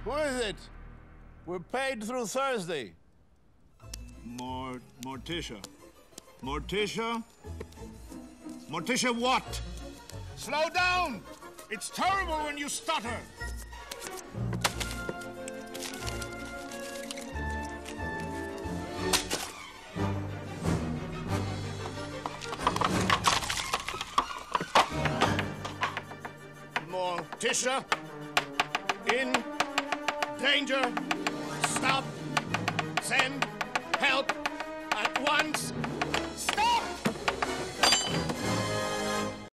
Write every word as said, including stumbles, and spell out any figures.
Who is it? We're paid through Thursday. Mort... Morticia. Morticia? Morticia what? Slow down! It's terrible when you stutter. Morticia, in danger. Stop. Send help at once.